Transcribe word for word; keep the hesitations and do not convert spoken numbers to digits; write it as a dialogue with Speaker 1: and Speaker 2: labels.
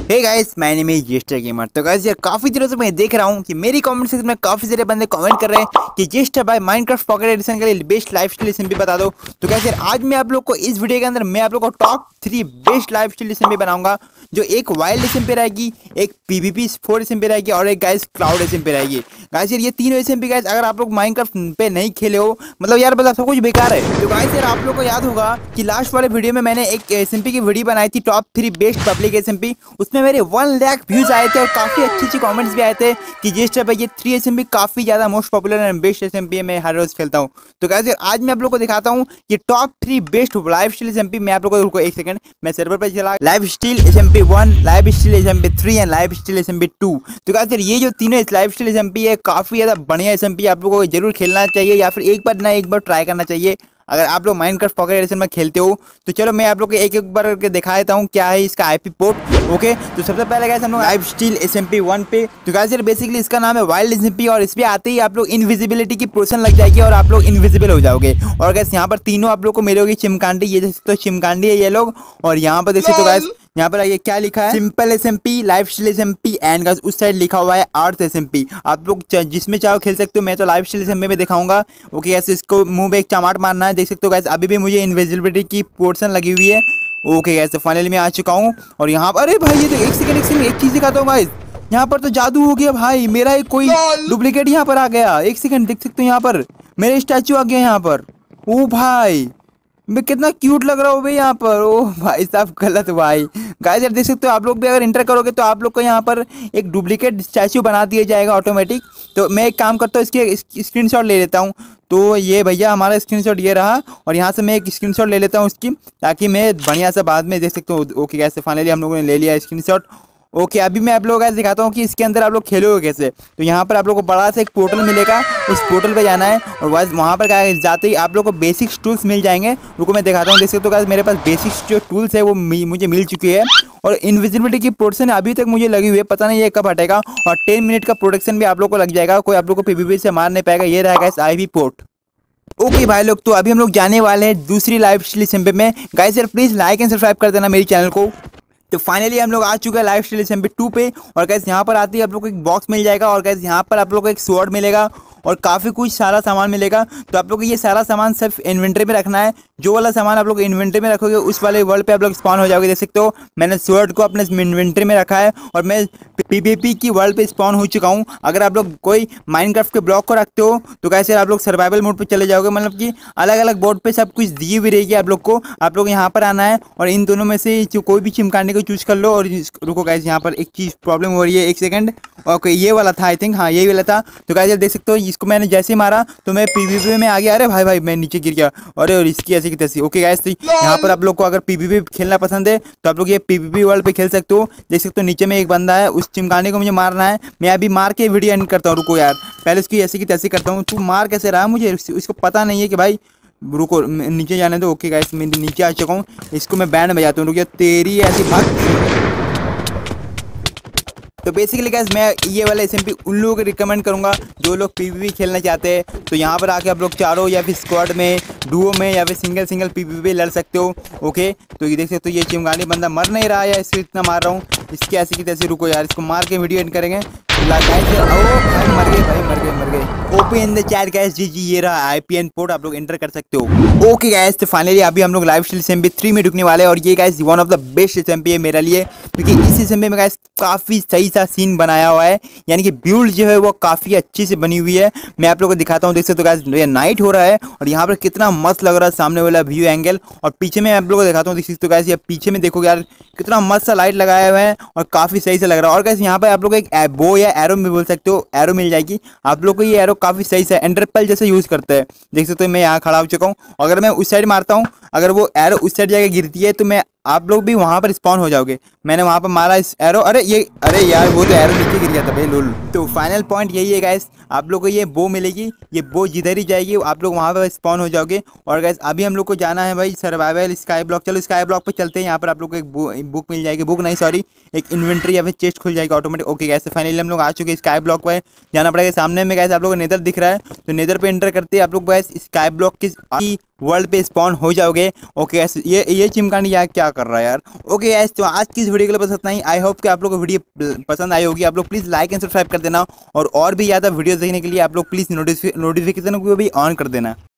Speaker 1: Hey guys, my name is jester gamer. तो guys यार काफी दिनों से मैं देख रहा हूँ कि मेरी कमेंट सेक्शन में काफी सारे बंदे कमेंट कर रहे हैं कि जेस्टर भाई माइनक्राफ्ट पॉकेट एडिशन के लिए बेस्ट लाइफस्टाइल एसएमपी बता दो। तो गाइस यार आज मैं आप लोग को इस वीडियो के अंदर मैं आप लोग को top three best lifestyle SMP बनाऊंगा, जो एक वाइल्ड एसएमपी रहेगी, एक पीवीपी फोर एसएमपी रहेगी और एक गाइस क्लाउड एसएमपी रहेगी। गाइस यार ये तीनों एसएमपी गाइस अगर आप लोग माइनक्राफ्ट पे नहीं खेले हो, मतलब यार मतलब सब कुछ बेकार है। तो गाइस यार आप लोग को याद होगा कि लास्ट वाले वीडियो में मैंने एक एसएमपी की वीडियो बनाई थी, top three best public SMP. उसमें मेरे वन लाख व्यूज आए थे और काफी अच्छी अच्छी कमेंट्स भी आए थे कि जेस्टर भाई ये थ्री एसएमपी काफी ज्यादा most popular and best SMP मैं हर रोज खेलता हूँ। तो गाइस यार आज मैं आप लोग को दिखाता हूँ कि top three best lifestyle SMP. मैं आप लोग को रुको एक सेकंड, मैं सर्वर पर चला lifestyle SMP one, lifestyle SMP three and lifestyle SMP two. तो गाइस यार ये जो तीनों लाइफ स्टाइल एसएमपी है काफी ज्यादा बढ़िया एसएमपी, आप लोगों को जरूर खेलना चाहिए या फिर एक बार ना एक बार ट्राई करना चाहिए अगर आप लोग माइनक्राफ्ट पॉकेट एडिशन में खेलते हो। तो चलो मैं आप लोग को एक एक बार करके दिखा देता हूँ क्या है इसका आईपी पोर्ट। ओके तो सबसे पहले गाइस हम लोग लाइफ स्टाइल एसएमपी वन पे। तो गाइस यार बेसिकली इसका नाम है वाइल्ड एसएमपी और इस पे आते ही आप लोग इनविजिबिलिटी की पोर्शन लग जाएगी और आप लोग इनविजिबल हो जाओगे। और गाइस यहाँ पर तीनों आप लोग को मिलेगी चिमकांडी, ये तो चिमकांडी है ये लोग। और यहाँ पर देखिए तो गाइस यहाँ पर ये क्या लिखा है, simple SMP, lifestyle SMP and guys उस साइड लिखा हुआ है अर्थ एसएमपी। आप लोग जिसमें चाहो खेल सकते हो, मैं तो लाइफ स्टाइल एसएमपी में दिखाऊंगा। ओके गाइस इसको मुंह पे एक चमाट मारना है, देख सकते हो गाइस अभी भी मुझे इनविजिबिलिटी की पोर्शन लगी हुई है। ओके गाइस तो फाइनली मैं आ चुका हूँ और यहाँ पर अरे भाई ये तो एक सेकंड एक सेकंड एक चीज दिखाता हूँ गाइस, यहाँ पर तो जादू हो गया भाई, मेरा एक कोई डुप्लीकेट यहाँ पर आ गया। एक सेकंड देख सकते हो यहाँ पर मेरा स्टैचू आ गया यहाँ पर। ओ भाई मैं कितना क्यूट लग रहा हूँ भाई यहाँ पर। ओ भाई साहब गलत भाई। गाइस यार देख सकते हो आप लोग भी अगर एंटर करोगे तो आप लोग को यहाँ पर एक डुप्लीकेट स्टैचू बना दिया जाएगा ऑटोमेटिक। तो मैं एक काम करता हूँ इसके स्क्रीनशॉट ले लेता हूँ। तो ये भैया हमारा स्क्रीनशॉट ये रहा और यहाँ से मैं एक स्क्रीनशॉट ले लेता हूँ उसकी, ताकि मैं बढ़िया से बाद में देख सकता हूँ। ओके गाइस फाइनली हम लोगों ने ले लिया स्क्रीनशॉट। ओके अभी मैं आप लोगों को दिखाता हूँ कि इसके अंदर आप लोग खेलोगे कैसे। तो यहाँ पर आप लोग को बड़ा सा एक पोर्टल मिलेगा, उस पोर्टल पे जाना है और बस वहाँ पर जाते ही आप लोग को बेसिक टूल्स मिल जाएंगे। रुको मैं दिखाता हूँ, देख सकते हो गाइस मेरे पास बेसिक जो टूल्स है वो मुझे मिल चुकी है और इनविजिबिलिटी की पोर्शन अभी तक मुझे लगी हुई है, पता नहीं ये कब हटेगा। और टेन मिनट का प्रोटेक्शन भी आप लोग को लग जाएगा, कोई आप लोग को पीवीपी से मार नहीं पाएगा। ये रहेगा इस आईवी पोर्ट। ओके okay, भाई लोग तो अभी हम लोग जाने वाले हैं दूसरी लाइफ स्टाइल एसएमपी में। गाइस यार प्लीज लाइक एंड सब्सक्राइब कर देना मेरे चैनल को। तो फाइनली हम लोग आ चुके हैं लाइफ स्टाइल एसएमपी टू पे और गाइस यहाँ पर आते ही आप लोग को एक बॉक्स मिल जाएगा और गाइस यहाँ पर आप लोग को एक स्वॉर्ड मिलेगा और काफ़ी कुछ सारा सामान मिलेगा। तो आप लोग को ये सारा सामान सिर्फ इन्वेंट्री में रखना है, जो वाला सामान आप लोग इन्वेंट्री में रखोगे उस वाले वर्ल्ड पे आप लोग स्पॉन हो जाओगे। देख सकते हो मैंने स्वॉर्ड को अपने इन्वेंट्री में रखा है और मैं पीवीपी की वर्ल्ड पे स्पॉन हो चुका हूँ। अगर आप लोग कोई माइनक्राफ्ट के ब्लॉक को रखते हो तो कैसे आप लोग सर्वाइवल मोड पे चले जाओगे, मतलब कि अलग अलग बोर्ड पे सब कुछ दी हुई रहेगी आप लोग को। आप लोग यहाँ पर आना है और इन दोनों में से कोई भी चिमकाने को चूज कर लो। और रुको गाइस यहाँ पर एक चीज़ प्रॉब्लम हो रही है, एक सेकंड। ओके ये वाला था आई थिंक, हाँ यही वाला था। तो गाइस देख सकते हो इसको मैंने जैसे मारा तो मैं पीवीपी में आ गया। अरे भाई भाई मैं नीचे गिर गया, अरे और इसकी ऐसी की तैसी। ओके गाइस यहाँ पर आप लोग को अगर पीवीपी खेलना पसंद है तो आप लोग ये पीवीपी वर्ल्ड पे खेल सकते हो। देख सकते हो नीचे में एक बंदा है, उस चिमकाने को मुझे मारना है। मैं अभी मार के वीडियो एंड करता हूँ। रुको यार पहले उसकी ऐसी की तैसी करता हूँ। तू मार कैसे रहा है मुझे, इसको पता नहीं है कि भाई रुको नीचे जाने दो। ओके गाइस मैं नीचे आ चुका हूँ, इसको मैं बैंड बजाता हूँ। रुको तेरी ऐसी भाग। तो बेसिकली गाइस मैं ये वाला एसएमपी उन लोगों को रिकमेंड करूंगा जो लोग पीवीपी खेलना चाहते हैं। तो यहाँ पर आके आप लोग चारों या फिर स्क्वाड में, डुओ में या फिर सिंगल सिंगल पीवीपी लड़ सकते हो। ओके तो ये देख सकते हो ये चिमगानी बंदा मर नहीं रहा है, इसको इतना मार रहा हूँ, इसकी ऐसी की तैसी। रुको यार इसको मार के वीडियो एंड करेंगे। भाई मर गए भाई मर गए मर गए। OP in the chat guys, जी जी ये रहा आईपीएन पोर्ट, आप लोग एंटर कर सकते हो। ओके गाइस तो फाइनली अभी हम लोग लाइफ स्टाइल एसएमपी थ्री में ढुकने वाले हैं और ये guys one of the best SMP है मेरे लिए, क्योंकि इस एसएमपी में गाइस काफी सही सा सीन बनाया हुआ है, यानी कि बिल्ड जो है वो काफी अच्छी से बनी हुई है। मैं आप लोग को दिखाता हूँ, देख सकते हो गाइस ये नाइट हो रहा है और यहाँ पर कितना मस्त लग रहा है सामने वाला व्यू एंगल। और पीछे में आप लोग को दिखाता हूँ, देख सकते हो गाइस ये पीछे में देखो यार कितना मस्त सा लाइट लगाया हुआ है और काफी सही से लग रहा है। और गाइस यहाँ पर आप लोग एक बो या एरो में बोल सकते हो, एरो मिल जाएगी आप लोग को। ये एरो काफी सही से एंडरपेल जैसे यूज करते हैं, देख सकते हो मैं यहाँ खड़ा हो चुका हूँ। अगर मैं उस साइड मारता हूँ, अगर वो एरो उस साइड जाके गिरती है तो मैं आप लोग भी वहां पर स्पॉन हो जाओगे। मैंने वहां पर मारा इस एरो, अरे ये अरे यार वो तो एरो नीचे गिर गया था भाई लोल। तो फाइनल पॉइंट यही है गाइस, आप लोग को ये बो मिलेगी, ये बो जिधर ही जाएगी आप लोग वहां पर स्पॉन हो जाओगे। और गाइस अभी हम लोग को जाना है भाई सर्वाइवल स्काई ब्लॉक। चलो स्काई ब्लॉक पे चलते हैं, यहाँ पर आप लोग को एक बुक मिल जाएगी, बुक नहीं सॉरी एक इन्वेंट्री या फिर चेस्ट खुल जाएगी ऑटोमेटिक। ओके गाइस फाइनली हम लोग आ चुके हैं स्काई ब्लॉक पे, जाना पड़ेगा। सामने में गाइस आप लोग को नेदर दिख रहा है, तो नेदर पे एंटर करते हैं आप लोग गाइस स्काई ब्लॉक की वर्ल्ड पे स्पॉन हो जाओगे। ओके गैस, ये ये चिमकांडी यार क्या कर रहा है यार। ओके गैस, तो आज की इस वीडियो के लिए बस इतना ही। आई होप कि आप लोग को वीडियो पसंद आई होगी। आप लोग प्लीज़ लाइक एंड सब्सक्राइब कर देना और और भी ज़्यादा वीडियो देखने के लिए आप लोग प्लीज़ नोटिफिकेशन को भी ऑन कर देना।